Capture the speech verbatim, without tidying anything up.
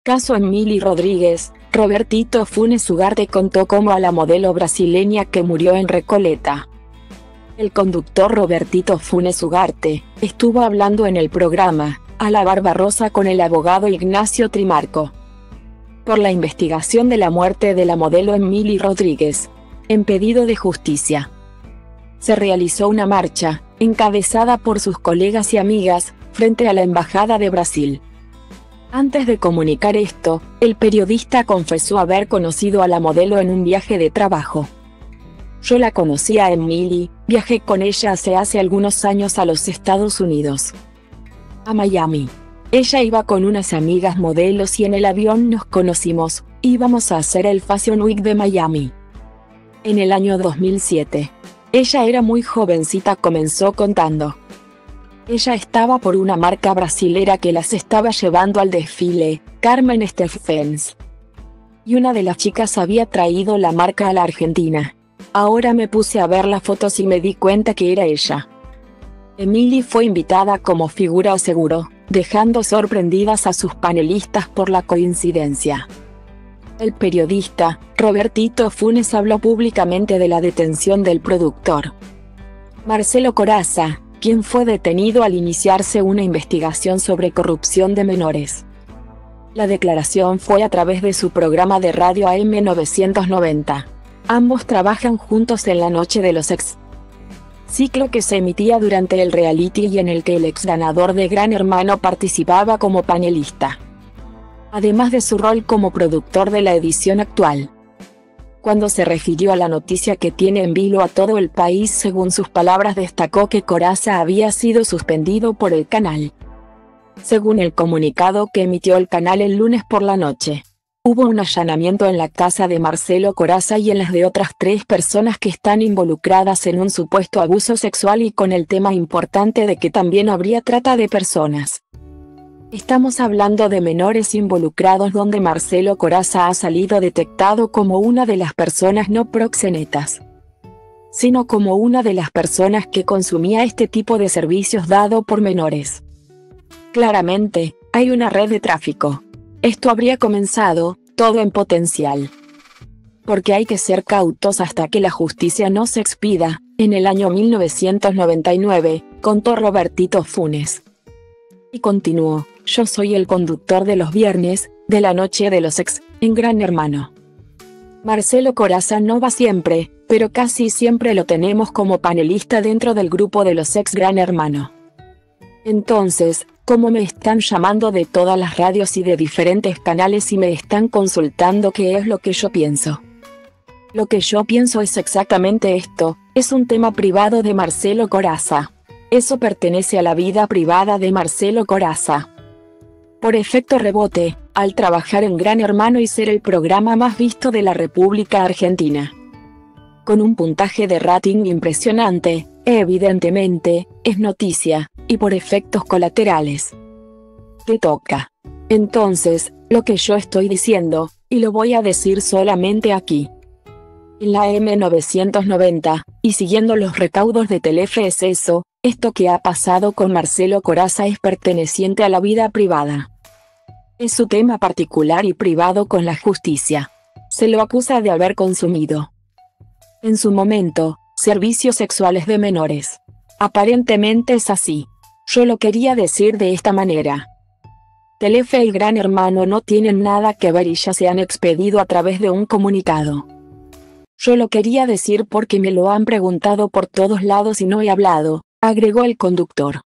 Caso Emily Rodríguez. Robertito Funes Ugarte contó cómo a la modelo brasileña que murió en Recoleta. El conductor Robertito Funes Ugarte estuvo hablando en el programa A la Barbarosa con el abogado Ignacio Trimarco por la investigación de la muerte de la modelo Emily Rodríguez, en pedido de justicia. Se realizó una marcha, encabezada por sus colegas y amigas, frente a la Embajada de Brasil. Antes de comunicar esto, el periodista confesó haber conocido a la modelo en un viaje de trabajo. Yo la conocí a Emily, viajé con ella hace hace algunos años a los Estados Unidos. A Miami. Ella iba con unas amigas modelos y en el avión nos conocimos, íbamos a hacer el Fashion Week de Miami. En el año dos mil siete. Ella era muy jovencita, comenzó contando. Ella estaba por una marca brasilera que las estaba llevando al desfile, Carmen Stephens. Y una de las chicas había traído la marca a la Argentina. Ahora me puse a ver las fotos y me di cuenta que era ella. Emily fue invitada como figura, aseguró, dejando sorprendidas a sus panelistas por la coincidencia. El periodista, Robertito Funes, habló públicamente de la detención del productor Marcelo Corazza, quien fue detenido al iniciarse una investigación sobre corrupción de menores. La declaración fue a través de su programa de radio A M novecientos noventa. Ambos trabajan juntos en La Noche de los Ex, ciclo que se emitía durante el reality y en el que el ex ganador de Gran Hermano participaba como panelista, además de su rol como productor de la edición actual. Cuando se refirió a la noticia que tiene en vilo a todo el país, según sus palabras, destacó que Corazza había sido suspendido por el canal. Según el comunicado que emitió el canal el lunes por la noche, hubo un allanamiento en la casa de Marcelo Corazza y en las de otras tres personas que están involucradas en un supuesto abuso sexual, y con el tema importante de que también habría trata de personas. Estamos hablando de menores involucrados, donde Marcelo Corazza ha salido detectado como una de las personas no proxenetas, sino como una de las personas que consumía este tipo de servicios dado por menores. Claramente, hay una red de tráfico. Esto habría comenzado, todo en potencial. Porque hay que ser cautos hasta que la justicia no se expida. En el año mil novecientos noventa y nueve, contó Robertito Funes. Y continuó, yo soy el conductor de los viernes, de La Noche de los Ex, en Gran Hermano. Marcelo Corazza no va siempre, pero casi siempre lo tenemos como panelista dentro del grupo de los ex Gran Hermano. Entonces, como me están llamando de todas las radios y de diferentes canales y me están consultando qué es lo que yo pienso. Lo que yo pienso es exactamente esto, es un tema privado de Marcelo Corazza. Eso pertenece a la vida privada de Marcelo Corazza. Por efecto rebote, al trabajar en Gran Hermano y ser el programa más visto de la República Argentina, con un puntaje de rating impresionante, evidentemente, es noticia, y por efectos colaterales, te toca. Entonces, lo que yo estoy diciendo, y lo voy a decir solamente aquí, en la M novecientos noventa, y siguiendo los recaudos de Telefe, es eso, esto que ha pasado con Marcelo Corazza es perteneciente a la vida privada. Es su tema particular y privado con la justicia. Se lo acusa de haber consumido, en su momento, servicios sexuales de menores. Aparentemente es así. Yo lo quería decir de esta manera. Telefe y Gran Hermano no tienen nada que ver y ya se han expedido a través de un comunicado. Yo lo quería decir porque me lo han preguntado por todos lados y no he hablado, agregó el conductor.